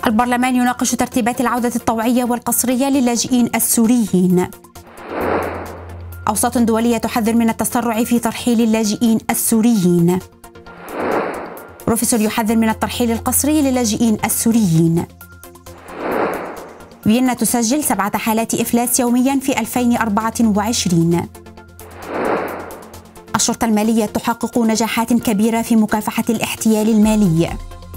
البرلمان يناقش ترتيبات العودة الطوعية والقسرية للاجئين السوريين. أوساط دولية تحذر من التسرع في ترحيل اللاجئين السوريين. بروفيسور يحذر من الترحيل القسري للاجئين السوريين. فيينا تسجل 7 حالات إفلاس يوميا في 2024. الشرطة المالية تحقق نجاحات كبيرة في مكافحة الاحتيال المالي.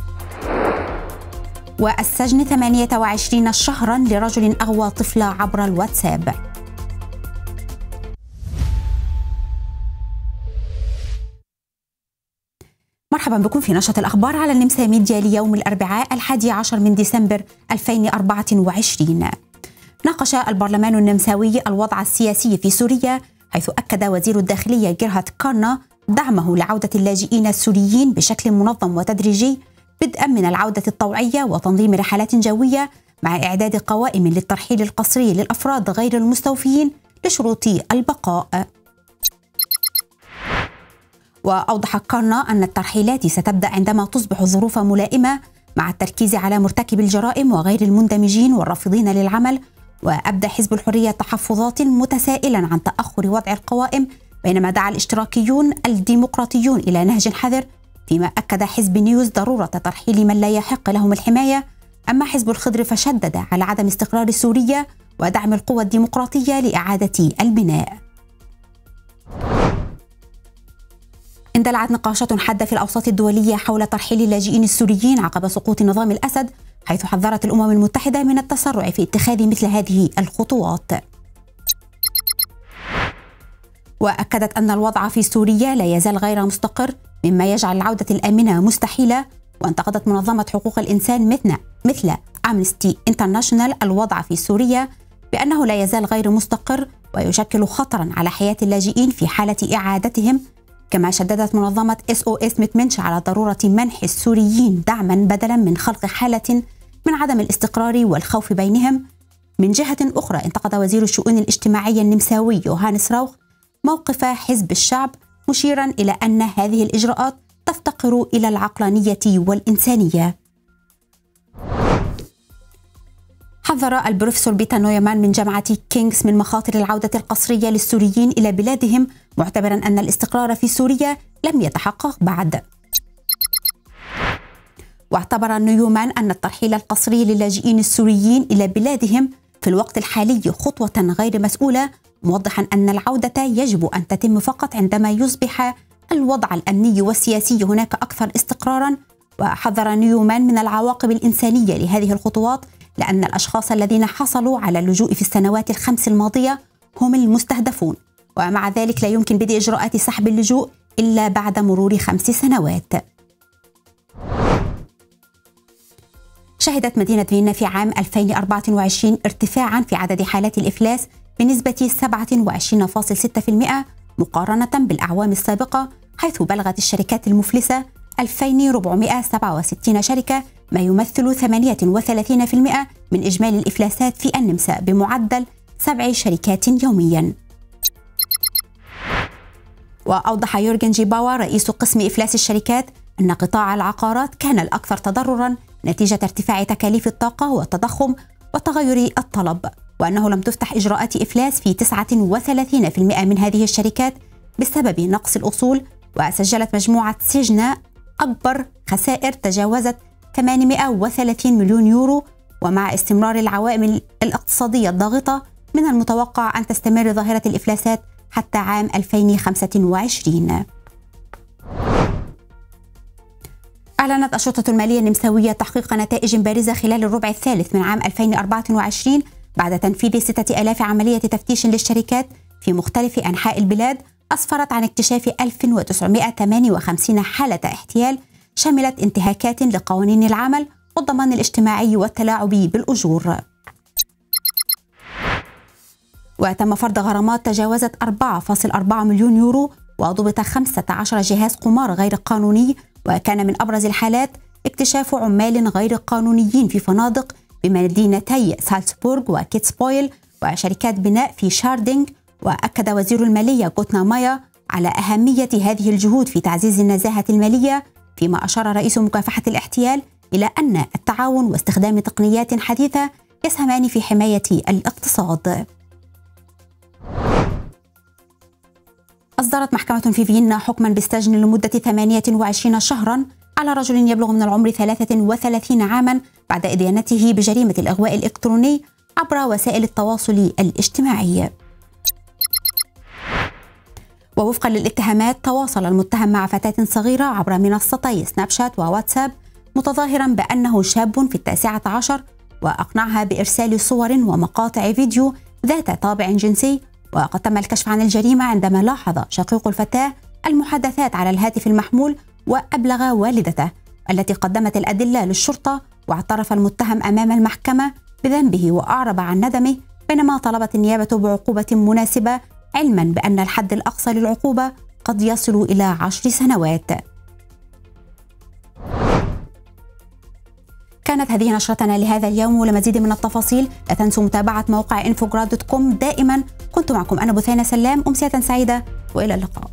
والسجن 28 شهرا لرجل أغوى طفلة عبر الواتساب. مرحبا بكم في نشرة الأخبار على النمسا ميديا ليوم الأربعاء 11 من ديسمبر 2024. ناقش البرلمان النمساوي الوضع السياسي في سوريا، حيث أكد وزير الداخلية جيرهارد كارنا دعمه لعودة اللاجئين السوريين بشكل منظم وتدريجي، بدءا من العودة الطوعية وتنظيم رحلات جوية، مع إعداد قوائم للترحيل القسري للأفراد غير المستوفيين لشروط البقاء. وأوضح كارنا أن الترحيلات ستبدأ عندما تصبح الظروف ملائمة، مع التركيز على مرتكب الجرائم وغير المندمجين والرافضين للعمل. وأبدى حزب الحرية تحفظات متسائلا عن تأخر وضع القوائم، بينما دعا الاشتراكيون الديمقراطيون إلى نهج حذر، فيما أكد حزب نيوز ضرورة ترحيل من لا يحق لهم الحماية. أما حزب الخضر فشدد على عدم استقرار سوريا ودعم القوى الديمقراطية لإعادة البناء. اندلعت نقاشات حادة في الأوساط الدولية حول ترحيل اللاجئين السوريين عقب سقوط نظام الأسد، حيث حذرت الأمم المتحدة من التسرع في اتخاذ مثل هذه الخطوات. وأكدت أن الوضع في سوريا لا يزال غير مستقر، مما يجعل العودة الآمنة مستحيلة. وانتقدت منظمة حقوق الإنسان مثل أمنستي انترناشونال الوضع في سوريا بأنه لا يزال غير مستقر ويشكل خطرا على حياة اللاجئين في حالة إعادتهم. كما شددت منظمة SOS متمنش على ضرورة منح السوريين دعما بدلا من خلق حالة من عدم الاستقرار والخوف بينهم. من جهة أخرى انتقد وزير الشؤون الاجتماعية النمساوي يوهانس راوخ موقف حزب الشعب، مشيرا إلى أن هذه الإجراءات تفتقر إلى العقلانية والإنسانية. حذر البروفيسور بيتا نويمان من جامعة كينغز من مخاطر العودة القسرية للسوريين إلى بلادهم، معتبرا أن الاستقرار في سوريا لم يتحقق بعد. واعتبر نيومان أن الترحيل القسري للاجئين السوريين إلى بلادهم في الوقت الحالي خطوة غير مسؤولة، موضحا أن العودة يجب أن تتم فقط عندما يصبح الوضع الأمني والسياسي هناك أكثر استقرارا. وحذر نيومان من العواقب الإنسانية لهذه الخطوات، لأن الأشخاص الذين حصلوا على اللجوء في السنوات ال5 الماضية هم المستهدفون، ومع ذلك لا يمكن بدء إجراءات سحب اللجوء إلا بعد مرور 5 سنوات. شهدت مدينة فيينا في عام 2024 ارتفاعا في عدد حالات الإفلاس بنسبة 27.6% مقارنة بالأعوام السابقة، حيث بلغت الشركات المفلسة 2467 شركة، ما يمثل 38% من إجمالي الإفلاسات في النمسا بمعدل 7 شركات يوميا. وأوضح يورجن جيباوا رئيس قسم إفلاس الشركات أن قطاع العقارات كان الأكثر تضررا نتيجة ارتفاع تكاليف الطاقة والتضخم وتغير الطلب، وأنه لم تفتح إجراءات إفلاس في 39% من هذه الشركات بسبب نقص الأصول. وسجلت مجموعة سيجنا أكبر خسائر تجاوزت 830 مليون يورو. ومع استمرار العوامل الاقتصادية الضاغطة، من المتوقع أن تستمر ظاهرة الإفلاسات حتى عام 2025. أعلنت الشرطة المالية النمساوية تحقيق نتائج بارزة خلال الربع الثالث من عام 2024 بعد تنفيذ 6000 عملية تفتيش للشركات في مختلف أنحاء البلاد، أسفرت عن اكتشاف 1958 حالة احتيال شملت انتهاكات لقوانين العمل والضمان الاجتماعي والتلاعب بالأجور. وتم فرض غرامات تجاوزت 4.4 مليون يورو، وضبط 15 جهاز قمار غير قانوني. وكان من أبرز الحالات اكتشاف عمال غير قانونيين في فنادق بمدينتي سالزبورغ وكيتسبويل وشركات بناء في شاردينغ. وأكد وزير المالية غوتنا مايا على أهمية هذه الجهود في تعزيز النزاهة المالية، فيما أشار رئيس مكافحة الاحتيال إلى أن التعاون واستخدام تقنيات حديثة يسهمان في حماية الاقتصاد. أصدرت محكمة في فيينا حكما بالسجن لمدة 28 شهرا على رجل يبلغ من العمر 33 عاما بعد إدانته بجريمة الإغواء الإلكتروني عبر وسائل التواصل الاجتماعي. ووفقا للاتهامات، تواصل المتهم مع فتاة صغيرة عبر منصتي سناب شات وواتساب متظاهرا بأنه شاب في 19 وأقنعها بإرسال صور ومقاطع فيديو ذات طابع جنسي. وقد تم الكشف عن الجريمة عندما لاحظ شقيق الفتاة المحادثات على الهاتف المحمول وأبلغ والدته التي قدمت الأدلة للشرطة. واعترف المتهم أمام المحكمة بذنبه وأعرب عن ندمه، بينما طلبت النيابة بعقوبة مناسبة علما بأن الحد الأقصى للعقوبة قد يصل إلى 10 سنوات. كانت هذه نشرتنا لهذا اليوم، ولمزيد من التفاصيل لا تنسوا متابعة موقع infograd.com. دائما كنت معكم أنا بثينة سلام، أمسية سعيدة وإلى اللقاء.